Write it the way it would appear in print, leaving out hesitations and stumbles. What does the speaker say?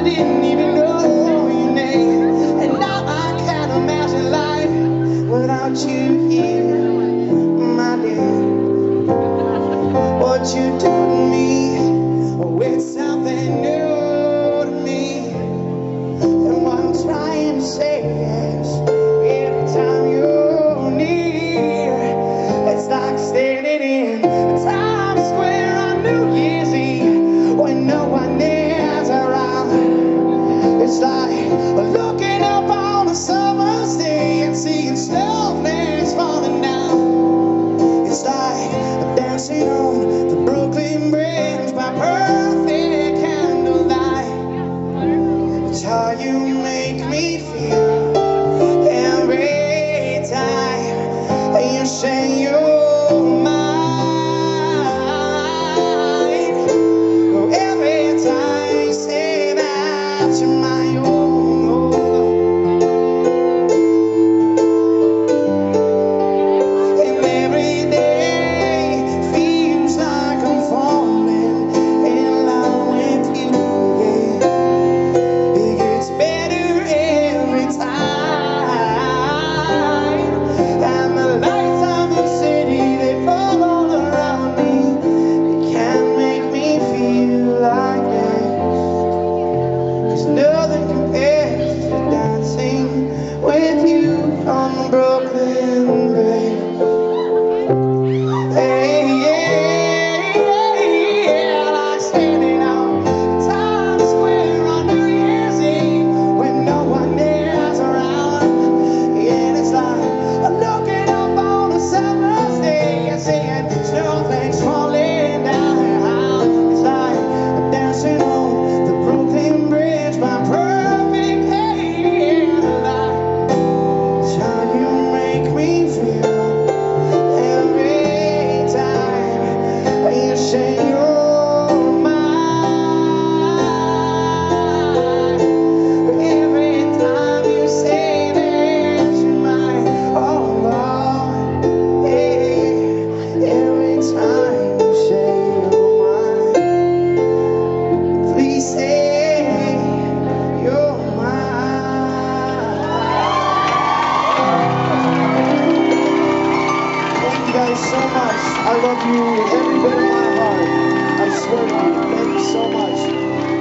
didn't even know your name, and now I can't imagine life without you here, my dear. What you do to me, oh, it's something new to me. And what I'm trying to say is, every time you're near, it's like standing in Times Square on New Year's Eve when no one is around. It's like looking up on a summer's day and seeing snowflakes falling down. It's like dancing on the Brooklyn Bridge by perfect candlelight. It's how you make me feel every time you say you're mine. Oh, every time you say that you're my own. And every day feels like I'm falling in love with you, yeah. It gets better every time, and the lights of the city, they fall all around me. It can't make me feel like this, 'cause nothing compares to dancing with you on the Brooklyn Bridge. Hey, yeah, yeah, like standing on Times Square on New Year's Eve when no one is around. And it's like looking up on a summer's day and seeing snowflakes falling down. It's like dancing on the Brooklyn Bridge by perfect candlelight. It's how you make me feel every time you say you're mine. Every time you say that you're mine. Oh Lord, yeah. Every time you say you're mine, please say you're mine. Thank you guys so much. I love you every bit of my heart. I swear to you. Thank you so much.